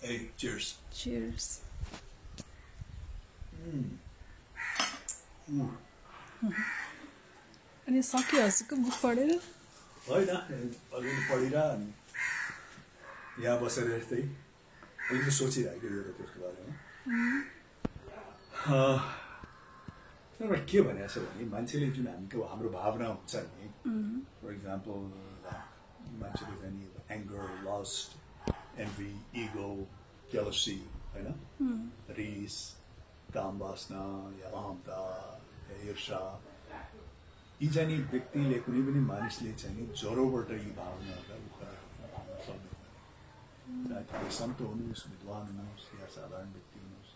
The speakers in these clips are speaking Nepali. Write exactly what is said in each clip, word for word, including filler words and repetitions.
Hey, cheers. Cheers. Mm. अनि सक्यो हजुरको बुक पढेर? होइन अलिअलि पढिरह अनि यहाँ बसेर यस्तै अलिकति सोचिरहेको यो र त्यसको बारेमा तर के भनेको छ भने मान्छेले जुन हामीको हाम्रो भावना हुन्छ नि फर इक्जाम्पल मान्छेले चाहिँ नि anger lust envy ego jealousy होइन रिस काम वासना या अहमता या ईर्षा यी चाहिँ नि व्यक्तिले कुनै पनि मानिसले चाहिँ नि ज्वरोबाट यी भावनाहरूलाई उखालेर सक्दैन। चाहे सन्त हुनुहोस् विद्वान हुनुहोस् या साधारण व्यक्ति हुनुहोस्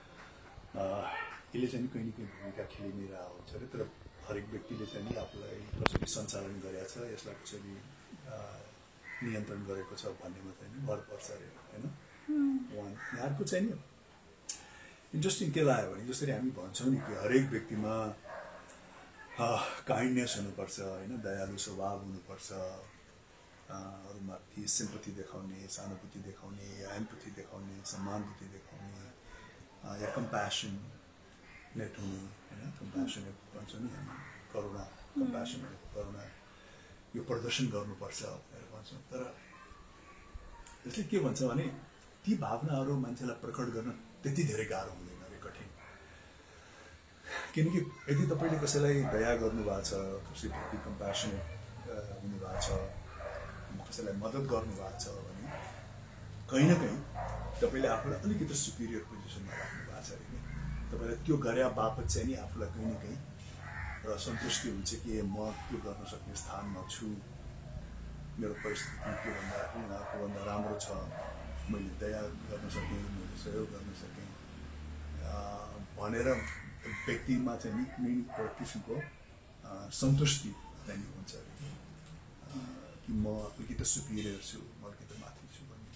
यसले चाहिँ कहीँ न कहीँ भूमिका खेलि नै रहेको हुन्छ अरे। तर हरेक व्यक्तिले चाहिँ नि आफूलाई कसरी सञ्चालन गरेको छ यसलाई कसरी नियन्त्रण गरेको छ भन्नेमा चाहिँ नि भर पर्छ अरे होइन। यहाँको चाहिँ नि इन्ट्रेस्टिङ के लाग्यो भने जसरी हामी भन्छौँ नि कि हरेक व्यक्तिमा काइन्डनेस हुनुपर्छ होइन, दयालु स्वभाव हुनुपर्छ, अरूमाथि सिम्पथी देखाउने, सहानुभूति देखाउने या एम्पथी देखाउने, सम्मानभूति देखाउने या कम्प्यासनेट हुने होइन, कम्प्यासनेट भन्छ नि हामी करुणा कम्प्यासनेट करुणा यो प्रदर्शन गर्नुपर्छ भनेर भन्छौँ। तर यसले के भन्छ भने ती भावनाहरू मान्छेलाई प्रकट गर्न त्यति धेरै गाह्रो हुँदैन अरे, कठिन। किनकि यदि तपाईँले कसैलाई दया गर्नुभएको छ, कसैप्रति कम्प्यासनेट हुनुभएको छ, कसैलाई मद्दत गर्नुभएको छ भने कहीँ न कहीँ तपाईँले आफूलाई अलिकति सुपिरियर पोजिसनमा राख्नु भएको छ अरे। तपाईँलाई त्यो गरे बापत चाहिँ नि आफूलाई कहीँ न कहीँ र सन्तुष्टि हुन्छ कि म त्यो गर्न सक्ने स्थानमा छु, मेरो परिस्थिति त्योभन्दा उनीहरूकोभन्दा राम्रो छ, मैले दया गर्न सकेँ, मैले सहयोग गर्न सकेँ भनेर व्यक्तिमा चाहिँ नि कुनै एउटा किसिमको सन्तुष्टि चाहिँ नि हुन्छ कि म अलिकति सुपिरियर छु, म अलिकति माथि छु भन्ने।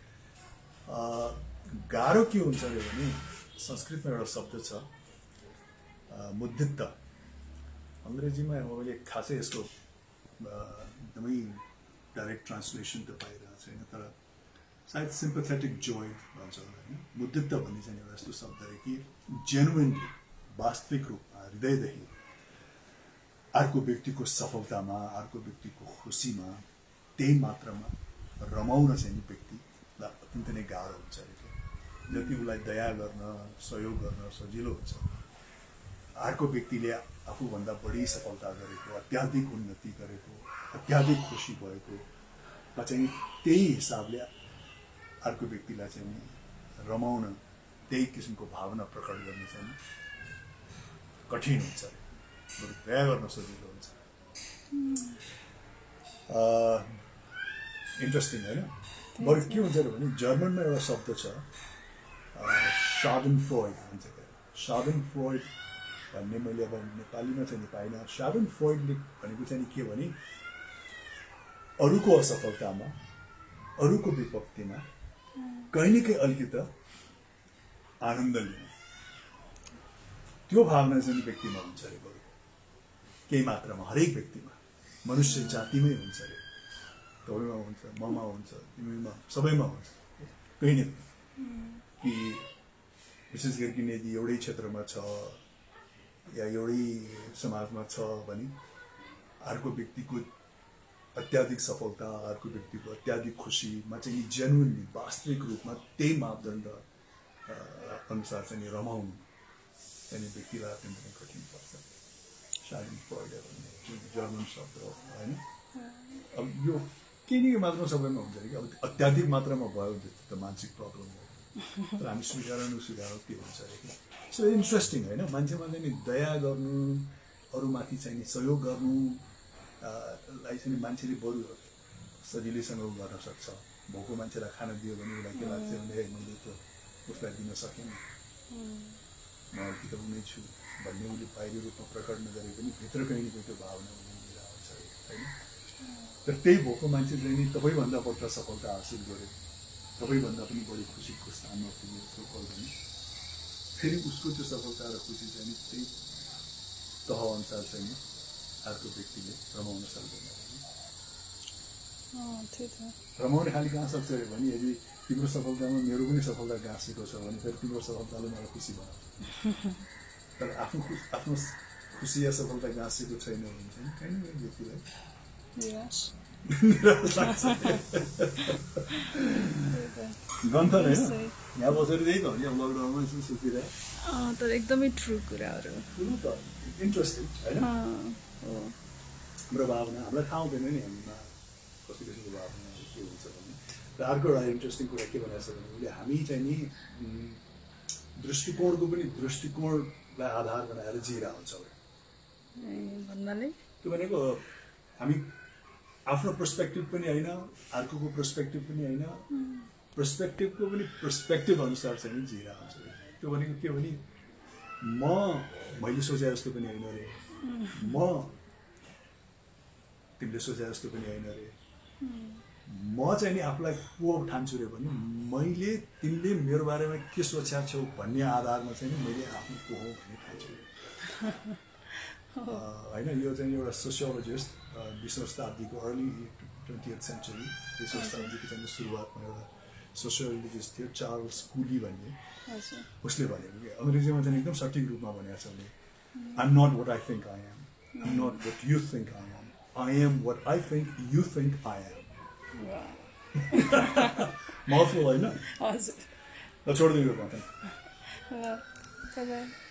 गाह्रो के हुन्छ अरे भने संस्कृतमा एउटा शब्द छ मुद्दित, अङ्ग्रेजीमा मैले खासै यसको एकदमै डाइरेक्ट ट्रान्सलेसन त पाइरहेको छैन, तर सायद सिम्पथेटिक जोय भन्छ होइन। मुद्दित भन्ने चाहिँ एउटा यस्तो शब्द अरे कि जेन्युइनली वास्तविक रूपमा हृदयदेखि अर्को व्यक्तिको सफलतामा, अर्को व्यक्तिको खुसीमा त्यही मात्रामा रमाउन चाहिँ नि व्यक्तिलाई अत्यन्त नै गाह्रो हुन्छ अरे। जति उसलाई दया गर्न सहयोग गर्न सजिलो हुन्छ, अर्को व्यक्तिले आफूभन्दा बढी सफलता गरेको, अत्याधिक उन्नति गरेको, अत्याधिक खुसी भएको चाहिँ त्यही हिसाबले अर्को व्यक्तिलाई चाहिँ नि रमाउन, त्यही किसिमको भावना प्रकट गर्न चाहिँ कठिन हुन्छ, बरु दया गर्न सजिलो हुन्छ। इन्ट्रेस्टिङ होइन। बरु के हुन्छ भने जर्मनमा एउटा शब्द छ शाडेनफ्रोइड भन्छ। शाडेनफ्रोइड भन्ने मैले अब नेपालीमा चाहिँ पाइनँ। शाडेनफ्रोइडले भनेको चाहिँ के भने अरूको असफलतामा, अरूको विपत्तिमा कहीँ न कहीँ अलिकति आनन्द लिनु, त्यो भावना चाहिँ व्यक्तिमा हुन्छ अरे। बरु केही मात्रामा हरेक व्यक्तिमा, मनुष्य जातिमै हुन्छ अरे। तपाईँमा हुन्छ, ममा हुन्छ, तिमीमा, सबैमा हुन्छ कहीँ न कि विशेष गरिकन यदि एउटै क्षेत्रमा छ या एउटै समाजमा छ भने अर्को व्यक्तिको अत्याधिक सफलता, अर्को व्यक्तिको अत्याधिक खुसीमा चाहिँ जेन्युइनली वास्तविक रूपमा त्यही मापदण्ड अनुसार चाहिँ रमाउनु चाहिँ व्यक्तिलाई अत्यन्त नै कठिन पर्छ। शाडेनफ्रोइड भन्ने जुन जर्मन शब्द हो होइन। अब यो केही न मात्रामा सबैमा हुन्छ कि अब अत्याधिक मात्रामा भयो जस्तो त मानसिक प्रब्लम हो, तर हामी स्वीकार नस्वीकार के हुन्छ अरे कि। सो इन्ट्रेस्टिङ होइन। मान्छेमा चाहिँ नि दया गर्नु, अरूमाथि चाहिँ नि सहयोग गर्नु लाई चाहिँ मान्छेले बरु सजिलैसँग गर्न सक्छ। भोको मान्छेलाई खाना दियो भने उसलाई के लाग्छ भने मैले त्यो उसलाई दिन सकेँ, म अलिकति उनी छु भन्ने उसले बाहिरी रूपमा प्रकट नगरे पनि भित्र कहीँ न कहीँ त्यो भावना उनीहरू आउँछ होइन। तर त्यही भोको मान्छेले नि तपाईँभन्दा बढ्ता सफलता हासिल गर्यो, तपाईँभन्दा पनि बढी खुसीको स्थानमा पुग्यो सो कल भने फेरि उसको त्यो सफलता र खुसी चाहिँ त्यही तह अनुसार चाहिँ अर्को व्यक्तिले रमाउन सक्दैन। रमाउने खालि कहाँ सक्छ अरे भने यदि तिम्रो सफलतामा मेरो पनि सफलता गाँसेको छ भने फेरि तिम्रो सफलताले मलाई खुसी भयो तर आफ्नो आफ्नो खुसी या सफलता गाँसेको छैन भने चाहिँ कहीँ न कहीँ व्यक्तिलाई निराश गन्थन होइन यहाँ बसेर त्यही त हो नि अब लकडाउनमा यसो सुतिरहे तर एकदमै ट्रु कुराहरू कुरो त इन्ट्रेस्टिङ होइन हो हाम्रो भावना हामीलाई थाहा हुँदैन नि हामीमा कति किसिमको भावना के हुन्छ भन्ने र अर्को एउटा इन्ट्रेस्टिङ कुरा के भनेको छ भने उसले हामी चाहिँ नि दृष्टिकोणको पनि दृष्टिकोणलाई आधार बनाएर जिरा हुन्छ भन्नाले त्यो भनेको हामी आफ्नो पर्सपेक्टिभ पनि होइन अर्कोको पर्सपेक्टिभ पनि होइन पर्सपेक्टिभको पनि पर्सपेक्टिभ अनुसार चाहिँ नि जिरा हुन्छ त्यो भनेको के भने म मैले सोचे जस्तो पनि होइन रे म तिमीले सोचे जस्तो पनि होइन रे म चाहिँ नि आफूलाई को ठान्छु रे भने मैले तिमीले मेरो बारेमा के सोचेका छौ भन्ने आधारमा चाहिँ नि मैले आफ्नो को हो भन्ने ठान्छु होइन यो चाहिँ एउटा सोसियोलोजिस्ट बिसौँ शताब्दीको अर्ली ट्वेन्टिएथ सेन्चुरी बिसौँ शताब्दीको चाहिँ सुरुवातमा एउटा सोसियोलोजिस्ट थियो चार्ल्स कुली भन्ने उसले भनेको कि अङ्ग्रेजीमा चाहिँ एकदम सठिक रूपमा भनेको छ उसले I am not what I think I am I am not what you think I am I am what I think you think I am mouthful होइन हजुर छोडिदिनु पर्छ बाई